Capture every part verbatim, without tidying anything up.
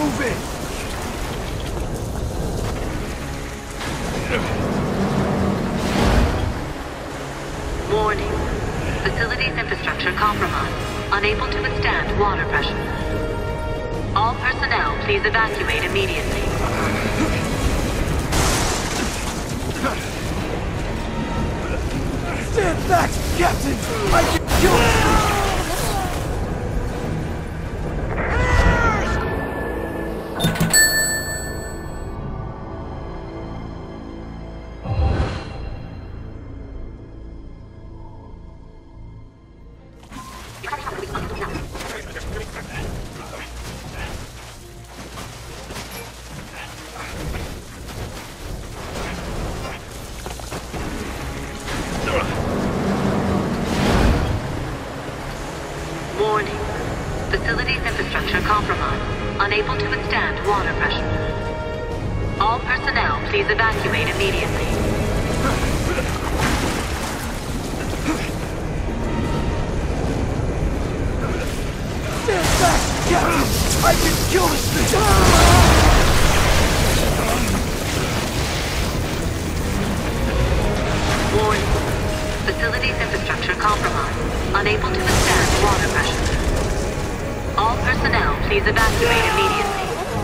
Move in! Warning. Facilities infrastructure compromised. Unable to withstand water pressure. All personnel, please evacuate immediately. Stand back, Captain! I can kill him! Warning. Facilities infrastructure compromised. Unable to withstand water pressure. All personnel, please evacuate immediately. Stand back, Captain! I can kill this thing! Warning. Facilities infrastructure compromised. Unable to withstand water pressure. All personnel, please evacuate immediately.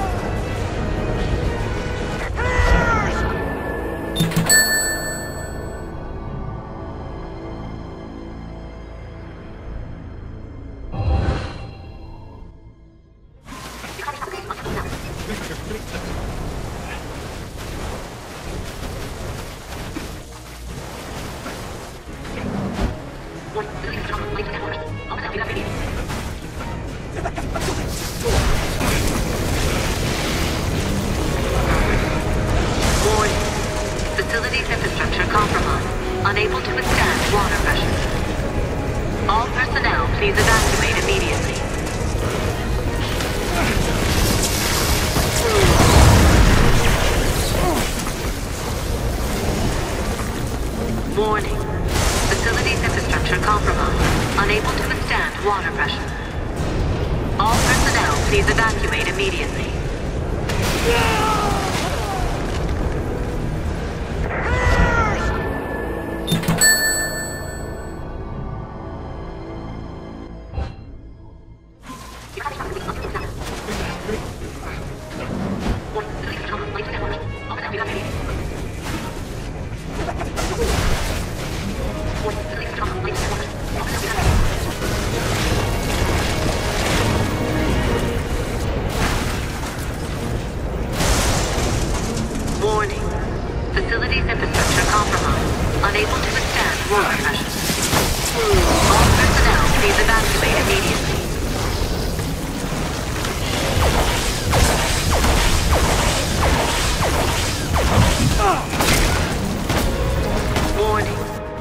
Warning. Facilities infrastructure compromised. Unable to withstand water pressure. All personnel, please evacuate immediately. Warning. Facilities infrastructure compromised. Unable to withstand water pressure. All personnel, please evacuate immediately. Warning. Facilities infrastructure compromised. Unable to withstand water pressure. All personnel, please evacuate immediately. Warning.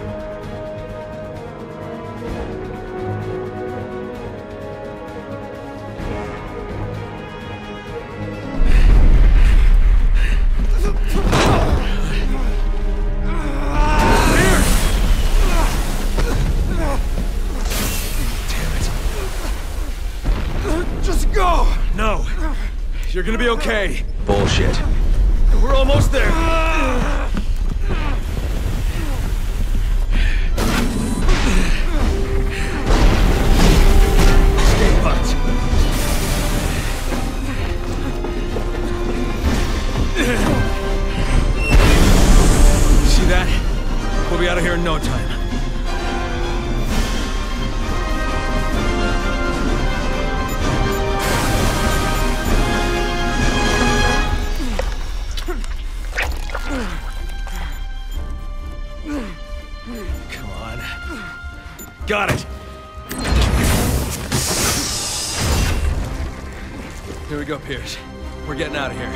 Just go! No. You're gonna be okay. Bullshit. We're almost there. Stay put. See that? We'll be out of here in no time. Come on. Got it! Here we go, Pierce. We're getting out of here.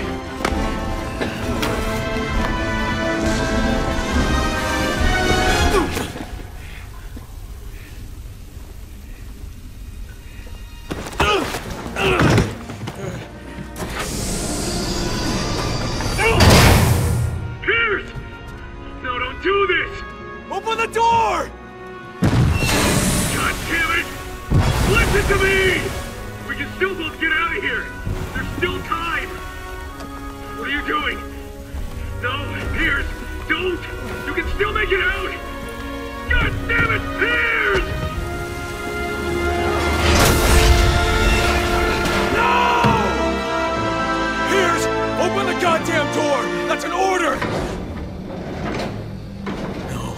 Pierce! No, don't do this! Open the door! God damn it! Listen to me! We can still both get out of here! There's still time! What are you doing? No, Piers, don't! You can still make it out! God damn it, Piers! No! Piers, open the goddamn door! That's an order! No.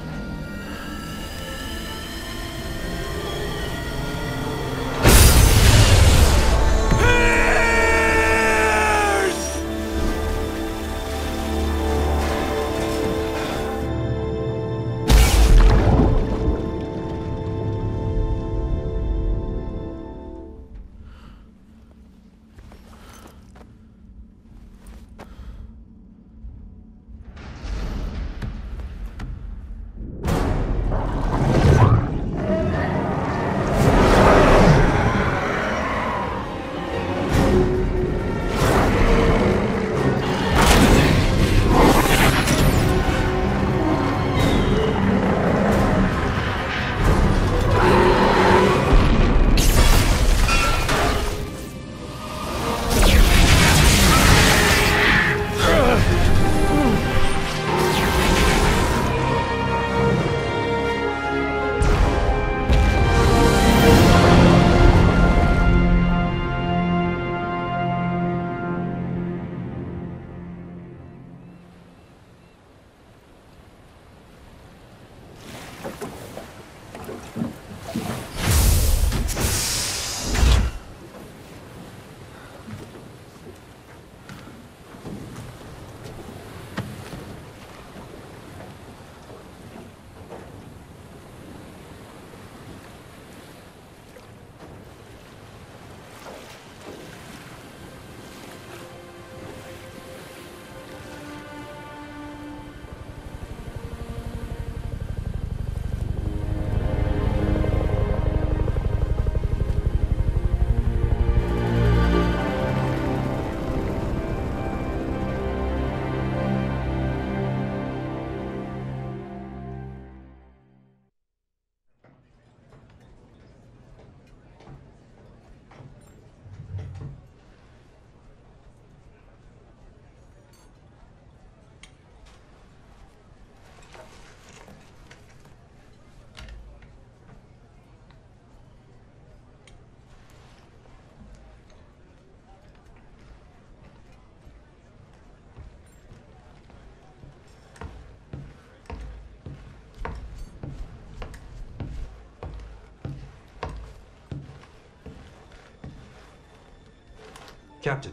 Captain,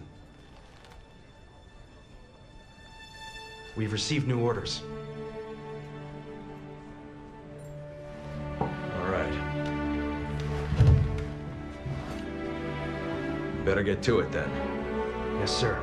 we've received new orders. All right. Better get to it then. Yes, sir.